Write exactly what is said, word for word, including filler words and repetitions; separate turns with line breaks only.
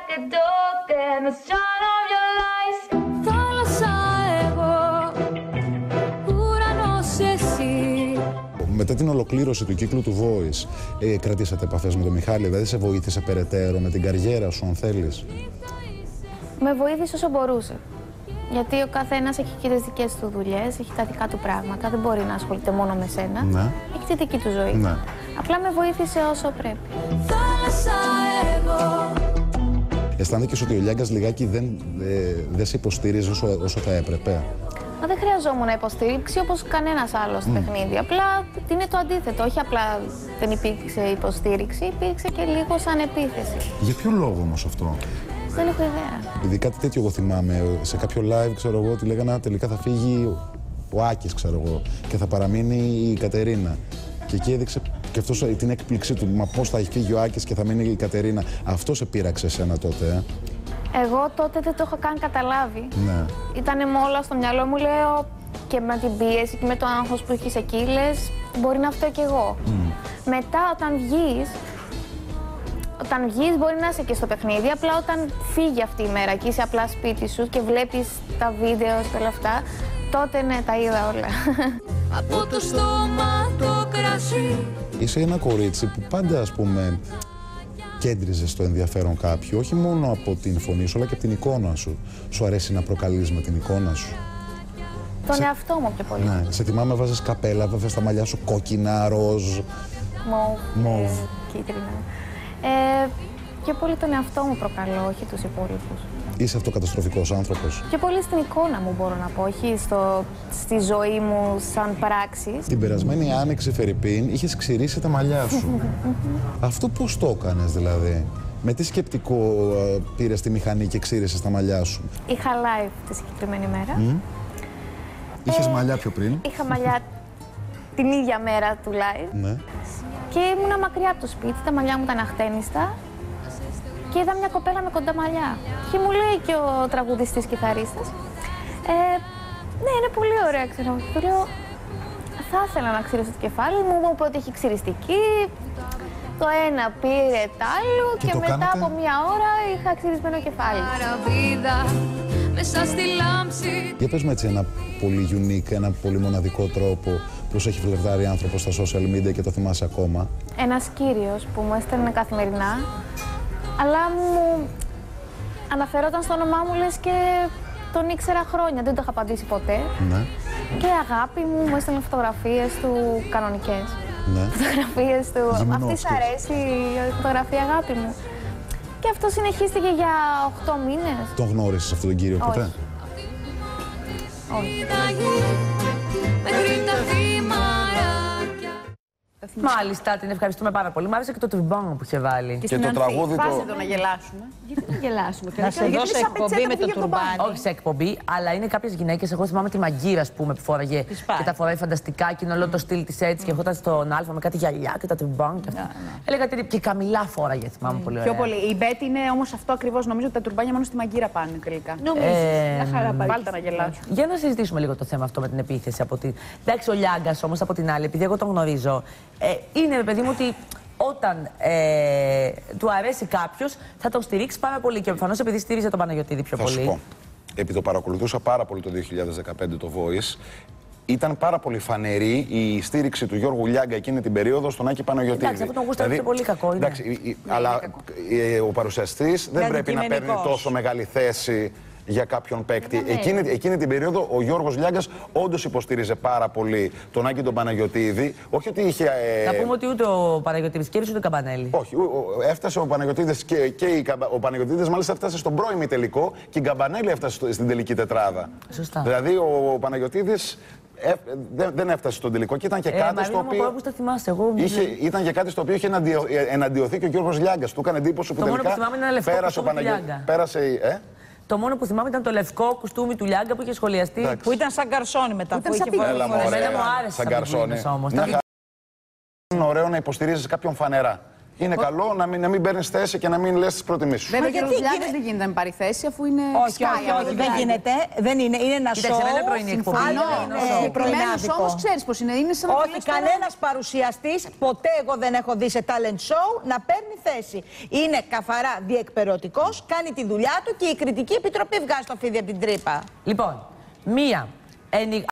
the dog and the sun of your lies. Θάλασσα εγώ, ουρανός εσύ.
Μετά την ολοκλήρωση του κύκλου του Voice, ε, κρατήσατε επαφές με τον Μιχάλη, δηλαδή σε βοήθησε περαιτέρω με την καριέρα σου, αν θέλεις?
Με βοήθησε όσο μπορούσε. Γιατί ο καθένας έχει και τις δικές του δουλειές, έχει τα δικά του πράγματα, δεν μπορεί να ασχολείται μόνο με σένα.
Ναι.
Έχει τη δική του ζωή.
Ναι.
Απλά με βοήθησε όσο πρέπει.
Αισθάνθηκες ότι ο Λιάγκας λιγάκι δεν, ε, δεν σε υποστήριζε όσο, όσο θα έπρεπε?
Μα δεν χρειαζόμουν να υποστήριξη όπως κανένας άλλος στο mm. παιχνίδι. Απλά είναι το αντίθετο. Όχι απλά δεν υπήρξε υποστήριξη, υπήρξε και λίγο σαν επίθεση.
Για ποιο λόγο όμως αυτό?
Δεν έχω ιδέα.
Επειδή κάτι τέτοιο εγώ θυμάμαι, σε κάποιο live, ξέρω εγώ, ότι λέγανε τελικά θα φύγει ο Άκης, ξέρω εγώ, και θα παραμείνει η Κατερίνα. Και εκεί έδειξε και αυτός την έκπληξή του, μα πώς θα έχει φύγει ο Άκης και θα μείνει η Κατερίνα. Αυτό σε πείραξε εσένα τότε, ε?
Εγώ τότε δεν το είχα καν καταλάβει.
Ναι.
Ήτανε με όλα στο μυαλό μου, λέω, και με την πίεση και με το άγχος που έχεις εκεί, λες, μπορεί να φταίω κι εγώ. Mm. Μετά, όταν βγεις, όταν βγεις μπορεί να είσαι και στο παιχνίδι, απλά όταν φύγει αυτή η μέρα και είσαι απλά σπίτι σου και βλέπεις τα βίντεο και όλα αυτά, τότε ναι, τα είδα όλα.
Από το στόμα το κρασί.
Είσαι ένα κορίτσι που πάντα, ας πούμε, κέντριζε στο ενδιαφέρον κάποιου, όχι μόνο από την φωνή σου, αλλά και από την εικόνα σου. Σου αρέσει να προκαλείς με την εικόνα σου?
Τον
σε...
εαυτό μου πιο πολύ.
Ναι, σε θυμάμαι βάζες καπέλα, βάζες τα μαλλιά σου κόκκινα, ροζ,
μοβ,
μοβ.
Ε, κίτρινα. Ε, πιο πολύ τον εαυτό μου προκαλώ, όχι τους υπόλοιπους.
Είσαι αυτοκαταστροφικός άνθρωπος?
Πιο πολύ στην εικόνα μου μπορώ να πω, όχι στο, στη ζωή μου σαν πράξεις.
Την περασμένη άνοιξη, Φερρυπίν, είχες ξηρίσει τα μαλλιά σου. Αυτό πώς το έκανες δηλαδή? Με τι σκεπτικό uh, πήρες τη μηχανή και ξύρισες τα μαλλιά σου?
Είχα live τη συγκεκριμένη μέρα.
Mm. Είχες
ε,
μαλλιά πιο πριν?
Είχα μαλλιά την ίδια μέρα του live.
Ναι.
Και ήμουνα μακριά από το σπίτι, τα μαλλιά μου ήταν αχτένιστα. Και είδα μια κοπέλα με κοντά μαλλιά. Και μου λέει και ο τραγουδιστής κιθαρίστας, ε, ναι, είναι πολύ ωραία, ξέρω. Του λέω, θα ήθελα να ξυρίσω το κεφάλι μου, μου είπε ότι έχει ξυριστική. Το ένα πήρε τ' άλλο και, και μετά κάνατε... από μια ώρα είχα ξυρισμένο κεφάλι. Μέσα στη λάμψη.
Για πες με έτσι ένα πολύ unique, ένα πολύ μοναδικό τρόπο που σου έχει φλερτάρει άνθρωπος στα social media και το θυμάσαι ακόμα.
Ένας κύριος που μου έστελνε καθημερινά, αλλά μου αναφερόταν στο όνομά μου, λες και τον ήξερα χρόνια, δεν το είχα απαντήσει ποτέ.
Ναι. Και
αγάπη μου, μου έστελνε φωτογραφίες του κανονικές.
Ναι.
Φωτογραφίες του. Αυτή σ' αρέσει η φωτογραφία, αγάπη μου. Και αυτό συνεχίστηκε για οκτώ μήνες.
Τον γνώρισες αυτόν τον κύριο ποτέ?
Όχι. Όχι.
Μάλιστα, την ευχαριστούμε πάρα πολύ. Μ' άρεσε και το τουρμπάνο που είχε βάλει.
Και, και το τραγούδι το...
Πάσε το να γελάσουμε. Γιατί να γελάσουμε?
Να σε δώσω εκπομπή με το τουρμπάνι.
Όχι σε εκπομπή, αλλά είναι κάποιες γυναίκες. Εγώ θυμάμαι τη Μαγκύρα, ας πούμε, που φόραγε και τα φοράει φανταστικά και είναι όλο το στυλ της έτσι. Και εγώ ήταν στον Α με κάτι γυαλιά και τα τουρμπάν και αυτά. Έλεγα τι. Και Καμιλά φόραγε, θυμάμαι πολύ ωραία.
Πιο πολύ. Η Μπέτη είναι όμως αυτό ακριβώς. Νομίζω ότι τα τουρμπάνια μόνο στη Μαγκύρα πάνε τελικά. Νομίζεις. Μια χαρά πάλι να γελάσουμε.
Για να συζητήσουμε λίγο το θέμα αυτό με την επίθεση από την. Εντάξει, ο Λιάγκας όμως από την άλλη, επειδή εγώ τον γνωρίζω. Ε, είναι, παιδί μου, ότι όταν ε, του αρέσει κάποιος θα τον στηρίξει πάρα πολύ. Και προφανώς επειδή στήριζε τον Παναγιωτίδη πιο
θα
πολύ.
Σου πω. Επειδή το παρακολουθούσα πάρα πολύ το δύο χιλιάδες δεκαπέντε το Voice, ήταν πάρα πολύ φανερή η στήριξη του Γιώργου Λιάγκα εκείνη την περίοδο στον Άκη Παναγιωτίδη.
Εντάξει, αυτό τον γούσταρε δηλαδή, πολύ κακό. Είναι.
Εντάξει, αλλά ο παρουσιαστής δεν πρέπει να παίρνει τόσο μεγάλη θέση για κάποιον παίκτη. Εκείνη, εκείνη την περίοδο ο Γιώργος Λιάγκας όντως υποστήριζε πάρα πολύ τον Άκη τον Παναγιωτίδη. Όχι ότι είχε. Ε...
Να πούμε ότι ούτε ο Παναγιωτίδης κέρδισε ούτε ο Καμπανέλη.
Όχι, ο, ο, έφτασε ο Παναγιωτίδης και, και η, ο Παναγιωτίδης μάλιστα έφτασε στον πρώιμη τελικό και η Καμπανέλη έφτασε στο, στην τελική τετράδα.
Σωστά.
Δηλαδή ο, ο Παναγιωτίδης ε, δεν, δεν έφτασε στον τελικό και ήταν και ε, κάτι στο οποίο.
Πώς το θυμάσαι, εγώ,
είχε, ήταν και κάτι στο οποίο είχε εναντιο, εναντιωθεί και ο Γιώργος Λιάγκας. Του έκανε εντύπωση που τελικά πέρασε ο Παναγιωτίδης. Πέρασε.
Το μόνο που θυμάμαι ήταν το λευκό κουστούμι του Λιάγκα που είχε σχολιαστεί.
Εντάξει. Που ήταν σαν καρσόνι μετά. Που,
που είχε
πολύ
Εμένα μου άρεσε
σαν καρσόνι.
όμως.
Είναι ωραίο να υποστηρίζεις κάποιον φανερά. είναι ο... καλό να μην, να μην παίρνει θέση και να μην λες τις προτιμήσεις σου.
Βέβαια, ο Γιώργος Λιάγκας δεν γίνεται να πάρει θέση αφού είναι.
Όχι, όχι, όχι, δεν γίνεται. Δεν είναι, είναι ένα σοου.
Κοίταξε, δεν είναι πρωινή εκπομπή.
Συγκεκριμένος όμως ξέρεις πως είναι. Είναι σαν
όχι, κανένας παρουσιαστής, ποτέ εγώ δεν έχω δει σε talent show να παίρνει θέση. Είναι καθαρά διεκπεραιωτικός, κάνει τη δουλειά του και η κριτική επιτροπή βγάζει το φίδι από την τρύπα.
Λοιπόν, μία.